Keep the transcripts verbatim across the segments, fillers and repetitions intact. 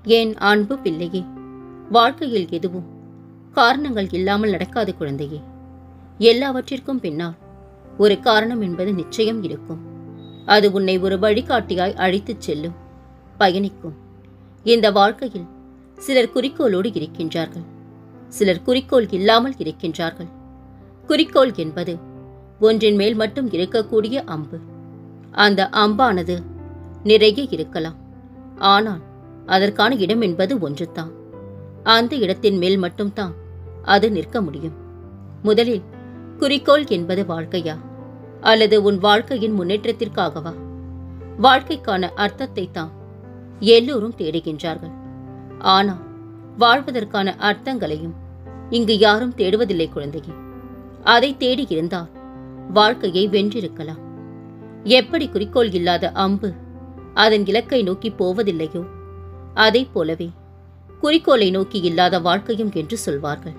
என் அன்பு பிள்ளையே, வாழ்க்கையில் எதுவும் காரணங்கள் இல்லாமல் நடக்காது குழந்தையே. எல்லாவற்றிற்கும் பின்னால் ஒரு காரணம் என்பது நிச்சயம் இருக்கும். அது உன்னை ஒரு வழிகாட்டியாய் அழைத்துச் செல்லும், பயணிக்கும். இந்த வாழ்க்கையில் சிலர் குறிக்கோளோடு இருக்கின்றார்கள், சிலர் குறிக்கோள் இல்லாமல் இருக்கின்றார்கள். குறிக்கோள் என்பது ஒன்றின் மேல் மட்டும் இருக்கக்கூடிய அம்பு. அந்த அம்பானது நிறைய இருக்கலாம், ஆனால் அதற்கான இடம் என்பது ஒன்றுதான். அந்த இடத்தின் மேல் மட்டும்தான் அது நிற்க முடியும். முதலில் குறிக்கோள் என்பது வாழ்க்கையா, அல்லது உன் வாழ்க்கையின் முன்னேற்றத்திற்காகவா? வாழ்க்கைக்கான அர்த்தத்தை தான் எல்லோரும் தேடுகின்றார்கள். ஆனால் வாழ்வதற்கான அர்த்தங்களையும் இங்கு யாரும் தேடுவதில்லை குழந்தையே. அதை தேடி இருந்தால் வாழ்க்கையை வென்றிருக்கலாம். எப்படி குறிக்கோள் இல்லாத அம்பு அதன் இலக்கை நோக்கி போவதில்லையோ, அதை போலவே குறிக்கோளை நோக்கி இல்லாத வாழ்க்கையும் என்று சொல்வார்கள்.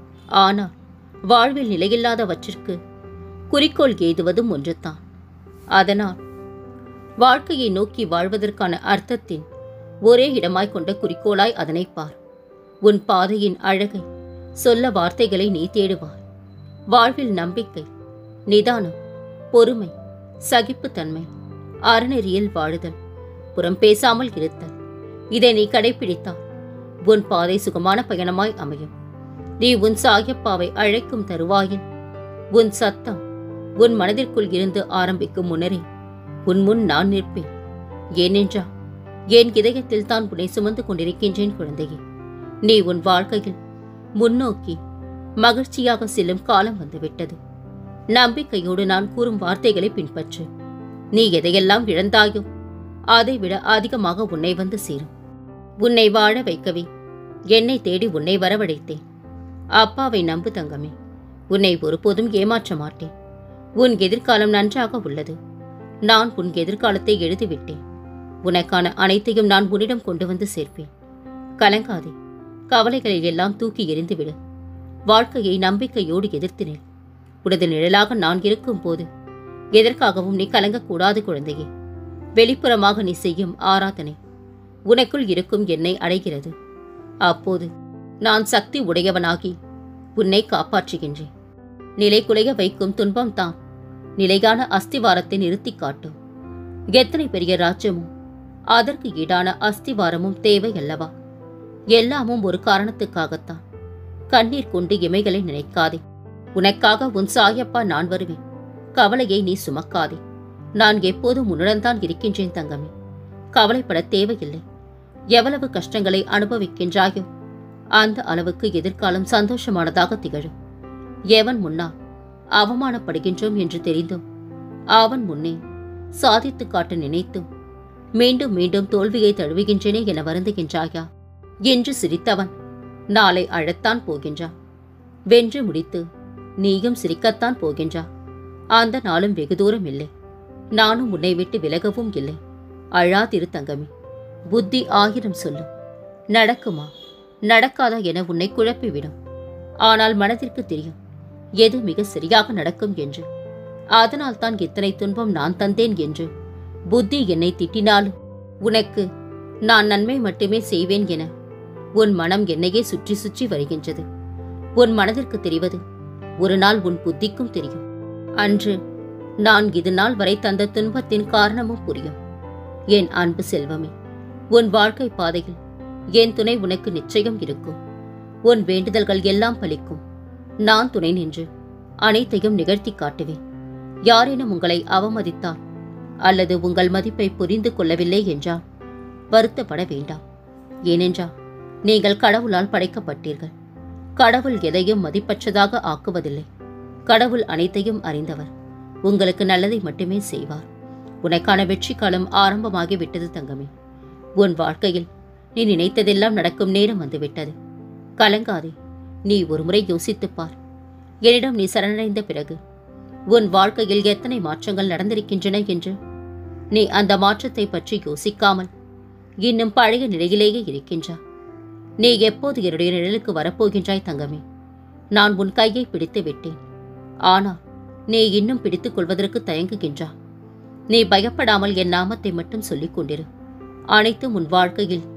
ஆனால் வாழ்வில் நிலையில்லாதவற்றிற்கு குறிக்கோள் ஏதுவதும் ஒன்றுதான். அதனால் வாழ்க்கையை நோக்கி வாழ்வதற்கான அர்த்தத்தின் ஒரே இடமாய் கொண்ட குறிக்கோளாய் அதனை பார். உன் பாதையின் அழகை சொல்ல வார்த்தைகளை நீ தேடுவாய். வாழ்வில் நம்பிக்கை, நிதானம், பொறுமை, சகிப்புத்தன்மை, அறநெறியில் வாழுதல், புறம் பேசாமல் இருத்தல், இதை நீ கடைபிடித்தால் உன் பாதை சுகமான பயணமாய் அமையும். நீ உன் சாயப்பாவை அழைக்கும் தருவாயில் உன் சத்தம் உன் மனதிற்குள் இருந்து ஆரம்பிக்கும் முன்னரே உன் முன் நான் நிற்பேன். ஏனென்றா என் இதயத்தில் தான் உன்னை சுமந்து கொண்டிருக்கின்றேன் குழந்தையே. நீ உன் வாழ்க்கையில் முன்னோக்கி மகிழ்ச்சியாக செல்லும் காலம் வந்துவிட்டது. நம்பிக்கையோடு நான் கூறும் வார்த்தைகளை பின்பற்று. நீ எதையெல்லாம் இழந்தாயோ அதை விட அதிகமாக உன்னை வந்து சேரும். உன்னை வாழ வைக்கவே என்னை தேடி உன்னை வரவழைத்தேன். அப்பாவை நம்பு தங்கமே, உன்னை ஒருபோதும் ஏமாற்ற மாட்டேன். உன் எதிர்காலம் நன்றாக உள்ளது. நான் உன் எதிர்காலத்தை எழுதிவிட்டேன். உனக்கான அனைத்தையும் நான் உன்னிடம் கொண்டு வந்து சேர்ப்பேன். கலங்காதே, கவலைகளை எல்லாம் தூக்கி எறிந்துவிடு. வாழ்க்கையை நம்பிக்கையோடு எதிர்த்து நில். உனது நிழலாக நான் இருக்கும் போது எதற்காகவும் நீ கலங்கக்கூடாது குழந்தையே. வெளிப்புறமாக நீ செய்யும் ஆராதனை உனக்குள் இருக்கும் என்னை அடைகிறது. அப்போது நான் சக்தி உடையவனாகி உன்னை காப்பாற்றுகின்றேன். நிலை குலைய வைக்கும் துன்பம்தான் நிலையான அஸ்திவாரத்தை நிறுத்தி காட்டும். எத்தனை பெரிய ராஜ்யமும் அதற்கு ஈடான அஸ்திவாரமும் தேவை அல்லவா? எல்லாமும் ஒரு காரணத்துக்காகத்தான். கண்ணீர் கொண்டு இமைகளை நினைக்காதே. உனக்காக உன் சாயப்பா நான் வருவேன். கவலையை நீ சுமக்காதே. நான் எப்போதும் உன்னுடன் தான் இருக்கின்றேன் தங்கமே. கவலைப்பட தேவையில்லை. எவ்வளவு கஷ்டங்களை அனுபவிக்கின்றாயோ அந்த அளவுக்கு எதிர்காலம் சந்தோஷமானதாக திகழும். எவன் முன்னால் அவமானப்படுகின்றோம் என்று தெரிந்தும் அவன் முன்னே சாதித்து காட்ட நினைத்தும் மீண்டும் மீண்டும் தோல்வியை தழுவுகின்றேனே என வருந்துகின்றாயா? என்று சிரித்தவன் நாளை அழத்தான் போகின்றான். வென்று முடித்து நீயும் சிரிக்கத்தான் போகின்றா. அந்த நாளும் வெகு தூரம் இல்லை. நானும் உன்னை விட்டு விலகவும் இல்லை. அழாதிரு தங்கமே. புத்தி ஆயிரம் சொல்லும். நடக்குமா நடக்காதா என உன்னை குழப்பிவிடும். ஆனால் மனதிற்கு தெரியும் எது மிக சரியாக நடக்கும் என்று. அதனால் தான் இத்தனை துன்பம் நான் தந்தேன் என்று புத்தி என்னை திட்டினாலும் உனக்கு நான் நன்மை மட்டுமே செய்வேன் என உன் மனம் என்னையே சுற்றி சுற்றி வருகின்றது. உன் மனதிற்கு தெரிவது ஒரு நாள் உன் புத்திக்கும் தெரியும். அன்று நான் இது நாள் வரை தந்த துன்பத்தின் காரணமும் புரியும். என் அன்பு செல்வமே, உன் வாழ்க்கை பாதையில் என் துணை உனக்கு நிச்சயம் இருக்கும். உன் வேண்டுதல்கள் எல்லாம் பலிக்கும். நான் துணை நின்று அனைத்தையும் நிகழ்த்தி காட்டுவேன். யாரேனும் உங்களை அவமதித்தால் அல்லது உங்கள் மதிப்பை புரிந்து கொள்ளவில்லை என்றால் வருத்தப்பட வேண்டாம். ஏனென்றால் நீங்கள் கடவுளால் படைக்கப்பட்டீர்கள். கடவுள் எதையும் மதிப்பற்றதாக ஆக்குவதில்லை. கடவுள் அனைத்தையும் அறிந்தவர். உங்களுக்கு நல்லதை மட்டுமே செய்வார். உனக்கான வெற்றி காலம் ஆரம்பமாகிவிட்டது தங்கமே. உன் வாழ்க்கையில் நீ நினைத்ததெல்லாம் நடக்கும் நேரம் வந்துவிட்டது. கலங்காதே. நீ ஒருமுறை யோசித்துப்பார். என்னிடம் நீ சரணடைந்த பிறகு உன் வாழ்க்கையில் எத்தனை மாற்றங்கள் நடந்திருக்கின்றன என்று. நீ அந்த மாற்றத்தை பற்றி யோசிக்காமல் இன்னும் பழைய நிலையிலேயே இருக்கின்றா. நீ எப்போது என்னுடைய நிழலுக்கு வரப்போகின்றாய் தங்கமே? நான் உன் கையை பிடித்து விட்டேன். ஆனால் நீ இன்னும் பிடித்துக் கொள்வதற்கு தயங்குகின்றா. நீ பயப்படாமல் என் நாமத்தை மட்டும் சொல்லிக் கொண்டிரு. அனைத்தும் உன் வாழ்க்கையில்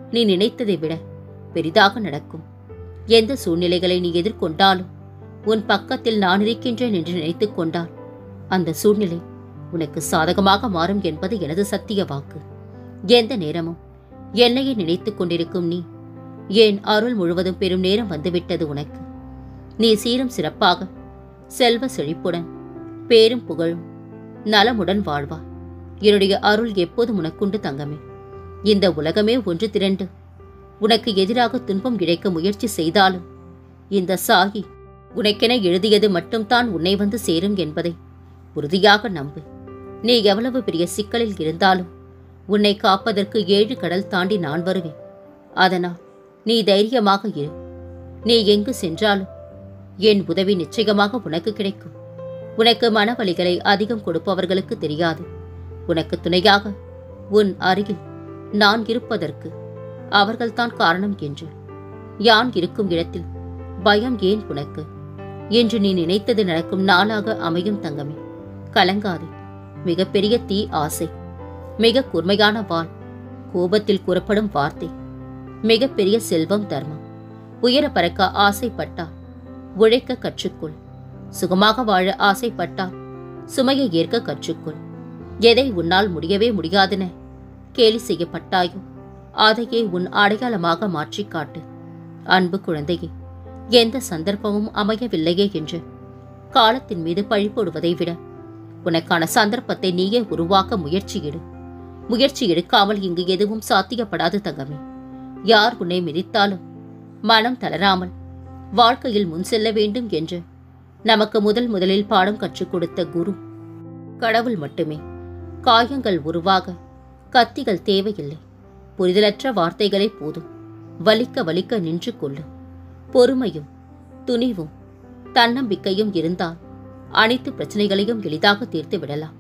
நீ நினைத்ததை விட பெரிதாக நடக்கும். எந்த சூழ்நிலைகளை நீ எதிர்கொண்டாலும் உன் பக்கத்தில் நான் இருக்கின்றேன் என்று நினைத்துக் கொண்டால் அந்த சூழ்நிலை உனக்கு சாதகமாக மாறும் என்பது எனது சத்திய வாக்கு. எந்த நேரமும் என்னையே நினைத்துக் கொண்டிருக்கும் நீ என் அருள் முழுவதும் பெரும் நேரம் வந்துவிட்டது உனக்கு. நீ சீரும் சிறப்பாக செல்வ செழிப்புடன் பேரும் புகழும் நலமுடன் வாழ்வாய். என்னுடைய அருள் எப்போதும் உனக்குண்டு தங்கமே. இந்த உலகமே ஒன்று திரண்டு உனக்கு எதிராக துன்பம் இழைக்க முயற்சி செய்தாலும் இந்த சாகி உனக்கென எழுதியது மட்டும்தான் உன்னை வந்து சேரும் என்பதை உறுதியாக நம்பு. நீ எவ்வளவு பெரிய சிக்கலில் இருந்தாலும் உன்னை காப்பதற்கு ஏழு கடல் தாண்டி நான் வருவேன். அதனால் நீ தைரியமாக இரு. நீ எங்கு சென்றாலும் என் உதவி நிச்சயமாக உனக்கு கிடைக்கும். உனக்கு மனவலிகளை அதிகம் கொடுப்பவர்களுக்கு தெரியாது. உனக்கு துணையாக உன் அருகில் நான் இருப்பதற்கு அவர்கள்தான் காரணம் என்று. யான் இருக்கும் இடத்தில் பயம் ஏன் உனக்கு என்று நீ நினைத்தது நடக்கும் நாளாக அமையும் தங்கமே. கலங்காதே. மிகப்பெரிய தீ ஆசை, மிக கூர்மையான வாள், கோபத்தில் கூறப்படும் வார்த்தை, மிகப்பெரிய செல்வம் தர்மம். உயர பறக்க ஆசைப்பட்டால் உழைக்க கற்றுக்கொள். சுகமாக வாழ ஆசைப்பட்டால் சுமையை ஏற்க கற்றுக்கொள். எதை உன்னால் முடியவே முடியாதென கேலி செய்யப்பட்டாயோ அதையே உன் அடையாளமாக மாற்றிக் காட்டு. அன்பு குழந்தையே, எந்த சந்தர்ப்பமும் அமையவில்லையே என்று காலத்தின் மீது பழி போடுவதை விட உனக்கான சந்தர்ப்பத்தை நீயே உருவாக்க முயற்சியிடு. முயற்சி எடுக்காமல் இங்கு எதுவும் சாத்தியப்படாது தங்கமே. யார் உன்னை மிதித்தாலும் மனம் தளராமல் வாழ்க்கையில் முன் செல்ல வேண்டும் என்று நமக்கு முதல் முதலில் பாடம் கற்றுக் கொடுத்த குரு கடவுள் மட்டுமே. காயங்கள் உருவாக கத்திகள் தேவையில்லை. புரிதலற்ற வார்த்தைகளே போதும். வலிக்க வலிக்க நின்று கொள்ளும். பொறுமையும் துணிவும் தன்னம்பிக்கையும் இருந்தால் அனைத்து பிரச்சனைகளையும் எளிதாக தீர்த்து விடலாம்.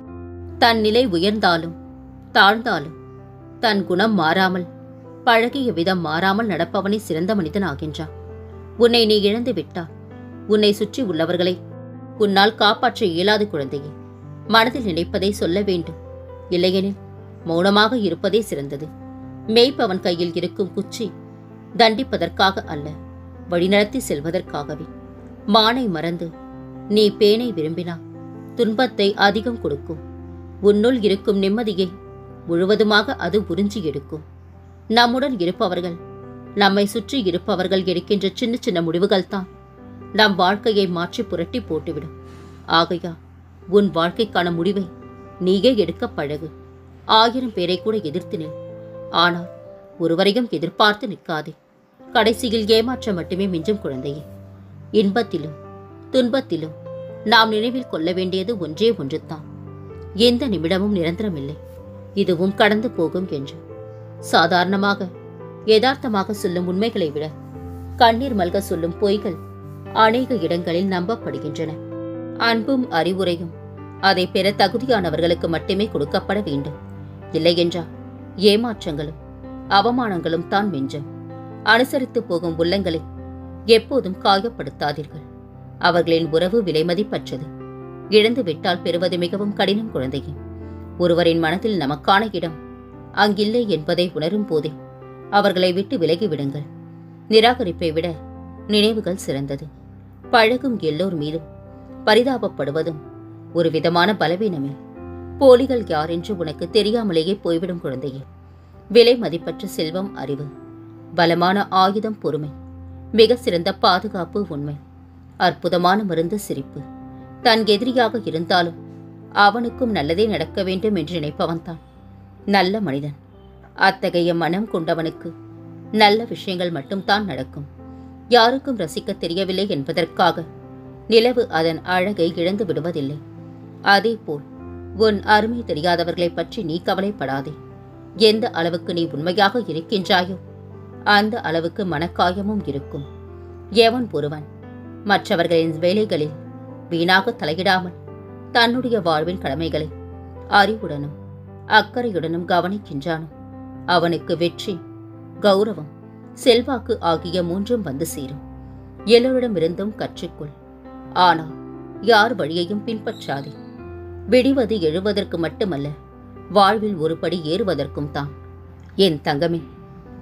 தன் நிலை உயர்ந்தாலும் தாழ்ந்தாலும் தன் குணம் மாறாமல் பழகிய விதம் மாறாமல் நடப்பவனே சிறந்த மனிதன் ஆகின்றான். உன்னை நீ இழந்து விட்டால் உன்னை சுற்றி உள்ளவர்களை உன்னால் காப்பாற்ற இயலாது குழந்தையே. மனதில் நினைப்பதை சொல்ல வேண்டும். இல்லையெனில் மௌனமாக இருப்பதே சிறந்தது. மேய்ப்பவன் கையில் இருக்கும் குச்சி தண்டிப்பதற்காக அல்ல, வழிநடத்தி செல்வதற்காகவே. மானை மறந்து நீ பேனை விரும்பினால் துன்பத்தை அதிகம் கொடுக்கும். உன்னுள் இருக்கும் நிம்மதியை முழுவதுமாக அது உறிஞ்சி எடுக்கும். நம்முடன் இருப்பவர்கள், நம்மை சுற்றி இருப்பவர்கள் எடுக்கின்ற சின்ன சின்ன முடிவுகள் தான் நம் வாழ்க்கையை மாற்றி புரட்டி போட்டுவிடும். ஆகையா உன் வாழ்க்கைக்கான முடிவை நீயே எடுக்க பழகு. ஆயிரம் பேரை கூட எதிர்த்து நில். ஆனால் ஒருவரையும் எதிர்பார்த்து நிற்காதே. கடைசியில் ஏமாற்றம் மட்டுமே மிஞ்சும் குழந்தையே. இன்பத்திலும் துன்பத்திலும் நாம் நினைவில் கொள்ள வேண்டியது ஒன்றே ஒன்றுதான். எந்த நிமிடமும் நிரந்தரமில்லை, இதுவும் கடந்து போகும் என்று. சாதாரணமாக யதார்த்தமாக சொல்லும் உண்மைகளை விட கண்ணீர் மல்க சொல்லும் பொய்கள் அநேக இடங்களில் நம்பப்படுகின்றன. அன்பும் அறிவுரையும் அதை பெற தகுதியானவர்களுக்கு மட்டுமே கொடுக்கப்பட வேண்டும். இல்லையென்றால் ஏமாற்றங்களும் அவமானங்களும் தான் மிஞ்சும். அனுசரித்து போகும் உள்ளங்களை எப்போதும் காயப்படுத்தாதீர்கள். அவர்களின் உறவு விலைமதிப்பற்றது. இழந்து விட்டால் பெறுவது மிகவும் கடினம் குழந்தையே. ஒருவரின் மனதில் நமக்கான இடம் அங்கில்லை என்பதை உணரும் போதே அவர்களை விட்டு விலகிவிடுங்கள். நிராகரிப்பை விட நினைவுகள் சிறந்தது. பழகும் எல்லோர் மீதும் பரிதாபப்படுவதும் ஒரு விதமான பலவீனமே. போலிகள் யார் என்று உனக்கு தெரியாமலேயே போய்விடும் குழந்தையே. விலை மதிப்பற்ற செல்வம் அறிவு, பலமான ஆயுதம் பொறுமை, மிக சிறந்த பாதுகாப்பு உண்மை, அற்புதமான மருந்து சிரிப்பு. தன் எதிரியாக இருந்தாலும் அவனுக்கும் நல்லதே நடக்க வேண்டும் என்று நினைப்பவன்தான் நல்ல மனிதன். அத்தகைய மனம் கொண்டவனுக்கு நல்ல விஷயங்கள் மட்டும்தான் நடக்கும். யாருக்கும் ரசிக்க தெரியவில்லை என்பதற்காக நிலவு அதன் அழகை இழந்து விடுவதில்லை. அதேபோல் உன் அருமை தெரியாதவர்களை பற்றி நீ கவலைப்படாதே. எந்த அளவுக்கு நீ உண்மையாக இருக்கின்றாயோ அந்த அளவுக்கு மனக்காயமும் இருக்கும். எவன் ஒருவன் மற்றவர்களின் வேலைகளில் வீணாக தலையிடாமல் தன்னுடைய வாழ்வின் கடமைகளை அறிவுடனும் அக்கறையுடனும் கவனிக்கின்றானோ அவனுக்கு வெற்றி, கௌரவம், செல்வாக்கு ஆகிய மூன்றும் வந்து சேரும். எல்லோரிடமிருந்தும் கற்றுக்கொள். ஆனால் யார் வழியையும் பின்பற்றாதே. விடிவது எழுவதற்கு மட்டுமல்ல, வாழ்வில் ஒருபடி ஏறுவதற்கும் தான். என் தங்கமே,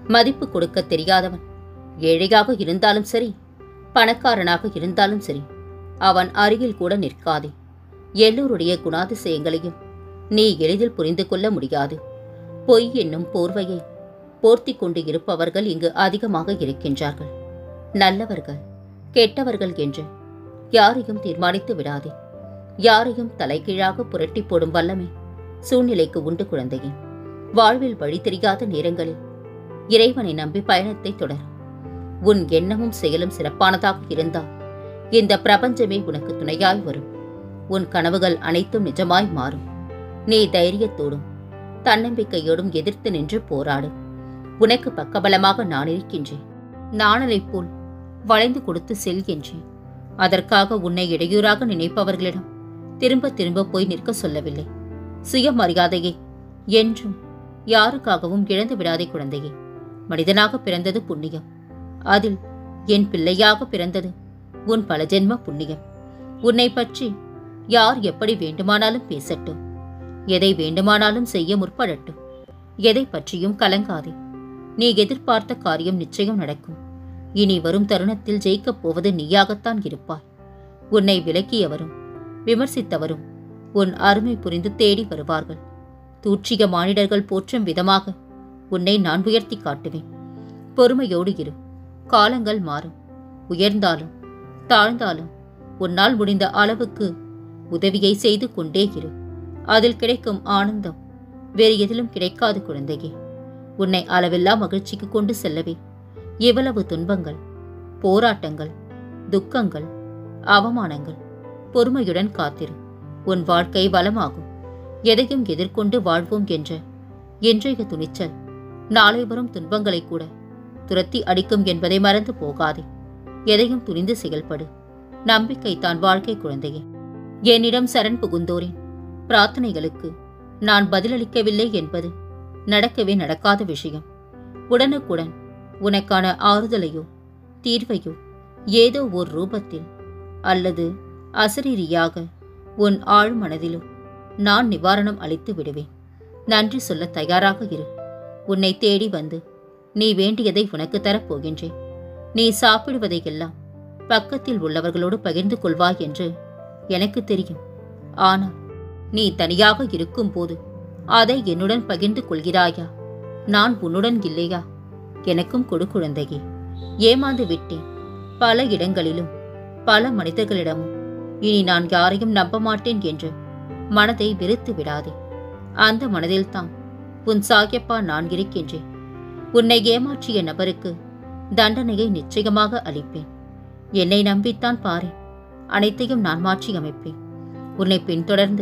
மதிப்பு கொடுக்க தெரியாதவன் ஏழையாக இருந்தாலும் சரி, பணக்காரனாக இருந்தாலும் சரி, அவன் அருகில் கூட நிற்காதே. எல்லோருடைய குணாதிசயங்களையும் நீ எளிதில் புரிந்து கொள்ள முடியாது. பொய் என்னும் போர்வையை போர்த்தி கொண்டு இருப்பவர்கள் இங்கு அதிகமாக இருக்கின்றார்கள். நல்லவர்கள் கெட்டவர்கள் என்று யாரையும் தீர்மானித்து விடாதே. யாரையும் தலைகீழாக புரட்டி போடும் வல்லமை சூழ்நிலைக்கு உண்டு குழந்தையே. வாழ்வில் வழி தெரியாத நேரங்களில் இறைவனை நம்பி பயணத்தை தொடர். உன் எண்ணமும் செயலும் சிறப்பானதாக இருந்தால் இந்த பிரபஞ்சமே உனக்கு துணையாய் வரும். உன் கனவுகள் அனைத்தும் நிஜமாய் மாறும். நீ தைரியத்தோடும் தன்னம்பிக்கையோடும் எதிர்த்து நின்று போராடு. உனக்கு பக்கபலமாக நான் இருக்கின்றேன். நாணலை போல் வளைந்து கொடுத்து செல்கின்றேன். அதற்காக உன்னை இடையூறாக நினைப்பவர்களிடம் திரும்ப திரும்ப போய் நிற்க சொல்லவில்லை. சுயமரியாதையை என்றும் யாருக்காகவும் இழந்து விடாதே குழந்தையே. மனிதனாக பிறந்தது புண்ணியம். அதில் என் பிள்ளையாக பிறந்தது உன் பல ஜென்ம புண்ணியம். உன்னை பற்றி யார் எப்படி வேண்டுமானாலும் பேசட்டும், எதை வேண்டுமானாலும் செய்ய முற்படட்டும், எதை பற்றியும் கலங்காதே. நீ எதிர்பார்த்த காரியம் நிச்சயம் நடக்கும். இனி வரும் தருணத்தில் ஜெயிக்கப் போவது நீயாகத்தான் இருப்பாய். உன்னை விலக்கியவரும் விமர்சித்தவரும் உன் அருமை புரிந்து தேடி வருவார்கள். தூற்றிய மானிடர்கள் போற்றும் விதமாக உன்னை நான் உயர்த்தி காட்டுவேன். பொறுமையோடு இரு. காலங்கள் மாறும். உயர்ந்தாலும் தாழ்ந்தாலும் உன்னால் முடிந்த அளவுக்கு உதவியை செய்து கொண்டே இரு. அதில் கிடைக்கும் ஆனந்தம் வேறு எதிலும் கிடைக்காது குழந்தையே. உன்னை அளவில்லா மகிழ்ச்சிக்கு கொண்டு செல்லவே எவ்வளவு துன்பங்கள், போராட்டங்கள், துக்கங்கள், அவமானங்கள். பொறுமையுடன் காத்திரு. உன் வாழ்க்கை வளமாகும். எதையும் எதிர்கொண்டு வாழ்வோம் என்ற இன்றைய துணிச்சல் நாளை வரும் துன்பங்களை கூட துரத்தி அடிக்கும் என்பதை மறந்து போகாதே. எதையும் துணிந்து செயல்படு. நம்பிக்கை தான் வாழ்க்கை குழந்தையே. என்னிடம் சரண் புகுந்தோரின் பிரார்த்தனைகளுக்கு நான் பதிலளிக்கவில்லை என்பது நடக்கவே நடக்காத விஷயம். உடனுக்குடன் உனக்கான ஆறுதலையோ தீர்வையோ ஏதோ ஓர் ரூபத்தில் அல்லது அசரீரியாக உன் ஆழ்மனதிலோ நான் நிவாரணம் அளித்து விடுவேன். நன்றி சொல்ல தயாராக இரு. உன்னை தேடி வந்து நீ வேண்டியதை உனக்கு தரப்போகின்றேன். நீ சாப்பிடுவதையெல்லாம் பக்கத்தில் உள்ளவர்களோடு பகிர்ந்து கொள்வாய் என்று எனக்கு தெரியும். ஆனால் நீ தனியாக இருக்கும் போது அதை என்னுடன் பகிர்ந்து கொள்கிறாயா? நான் உன்னுடன் இல்லையா? எனக்கும் கொடு குழந்தையே. ஏமாந்து விட்டேன். பல இடங்களிலும் பல மனிதர்களிடமும் இனி நான் யாரையும் நம்ப மாட்டேன் என்று மனதை வெறுத்து விடாதே. அந்த மனதில்தான் உன் சாயப்பா நான் இருக்கின்றேன். உன்னை ஏமாற்றிய நபருக்கு தண்டனையை நிச்சயமாக அளிப்பேன். என்னை நம்பித்தான் பாரு. அனைத்தையும் நான் மாற்றி அமைப்பேன். உன்னை பின்தொடர்ந்து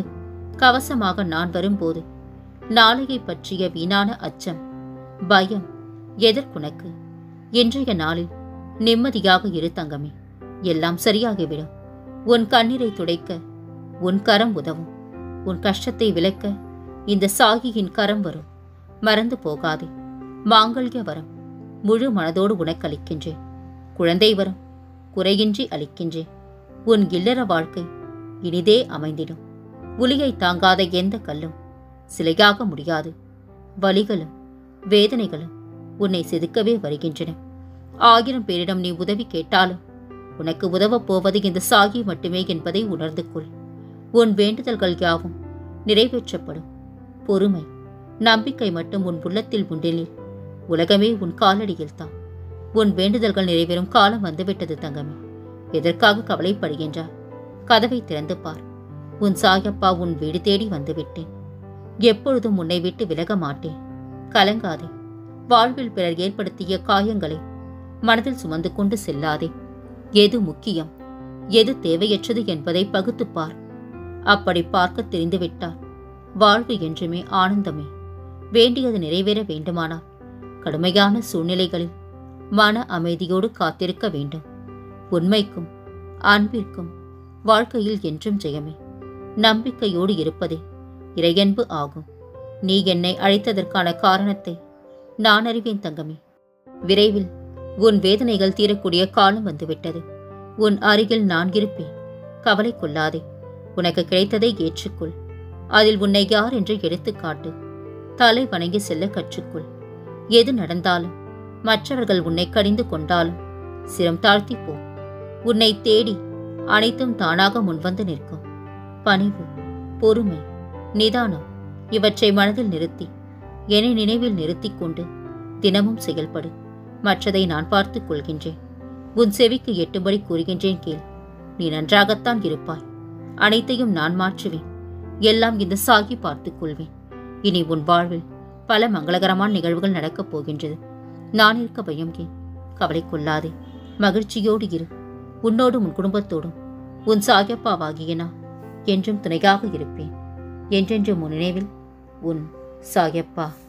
கவசமாக நான் வரும்போது நாளையை பற்றிய வீணான அச்சம், பயம் எதற்குனக்கு? இன்றைய நாளில் நிம்மதியாக இரு தங்கமே. எல்லாம் சரியாகிவிடும். உன் கண்ணீரை துடைக்க உன் கரம் உதவும். உன் கஷ்டத்தை விலக்க இந்த சாகியின் கரம் வரும். மறந்து போகாதே. மாங்கல்ய வரம் முழு மனதோடு உனக்கு அளிக்கின்றேன். குழந்தை வரம் குறையின்றி அளிக்கின்றேன். உன் இல்லற வாழ்க்கை இனிதே அமைந்திடும். உலியை தாங்காத எந்த கல்லும் சிலையாக முடியாது. வலிகளும் வேதனைகளும் உன்னை செதுக்கவே வருகின்றன. ஆயிரம் பேரிடம் நீ உதவி கேட்டாலும் உனக்கு உதவப் போவது இந்த சாகி மட்டுமே என்பதை உணர்ந்து கொள். உன் வேண்டுதல்கள் யாவும் நிறைவேற்றப்படும். பொறுமை நம்பிக்கை மட்டும் உன் உள்ளத்தில் உண்டெனில் உலகமே உன் காலடியில் தான். உன் வேண்டுதல்கள் நிறைவேறும் காலம் வந்துவிட்டது தங்கமே. எதற்காக கவலைப்படுகின்றார்? கதவை திறந்து பார். உன் சாயப்பா உன் வீடு தேடி வந்துவிட்டேன். எப்பொழுதும் உன்னை விட்டு விலக மாட்டேன். கலங்காதே. வாழ்வில் பிறர் ஏற்படுத்திய காயங்களை மனதில் சுமந்து கொண்டு செல்லாதே. எது முக்கியம், எது தேவையற்றது என்பதை பகுத்துப்பார். அப்படி பார்க்க தெரிந்துவிட்டால் வாழ்வு என்றுமே ஆனந்தமே. வேண்டியது நிறைவேற வேண்டுமானால் கடுமையான சூழ்நிலைகளில் மன அமைதியோடு காத்திருக்க வேண்டும். உண்மைக்கும் அன்பிற்கும் வாழ்க்கையில் என்றும் ஜெயமே. நம்பிக்கையோடு இருப்பதே இறையன்பு ஆகும். நீ என்னை அழைத்ததற்கான காரணத்தை நான் அறிவேன் தங்கமே. விரைவில் உன் வேதனைகள் தீரக்கூடிய காலம் வந்துவிட்டது. உன் அருகில் நான் இருப்பேன். கவலை கொள்ளாதே. உனக்கு கிடைத்ததை ஏற்றுக்கொள். அதில் உன்னை யார் என்று எடுத்துக்காட்டு. தலை வணங்கி செல்ல கற்றுக்கொள். எது நடந்தாலும் மற்றவர்கள் உன்னை கடிந்து கொண்டாலும் சிரம் தாழ்த்தி போ. உன்னை தேடி அனைத்தும் தானாக முன்வந்து நிற்கும். பணிவு, பொறுமை, நிதானம் இவற்றை மனதில் நிறுத்தி என்னை நினைவில் நிறுத்திக் கொண்டு தினமும் செயல்படு. மற்றதை நான் பார்த்துக் கொள்கின்றேன். உன் செவிக்கு எட்டும்படி கூறுகின்றேன் கேள். நீ நன்றாகத்தான் இருப்பாய். அனைத்தையும் நான் மாற்றுவேன். எல்லாம் இந்த சாகி பார்த்துக் கொள்வேன். இனி உன் வாழ்வில் பல மங்களகரமான நிகழ்வுகள் நடக்கப் போகின்றது. நான் இருக்க பயம் ஏன்? கவலை கொள்ளாதே. மகிழ்ச்சியோடு இரு. உன்னோடும் உன் குடும்பத்தோடும் உன் சாயப்பாவாகிய நான் என்றும் துணையாக இருப்பேன். என்றென்றும் உன் நினைவில் உன் சாயப்பா.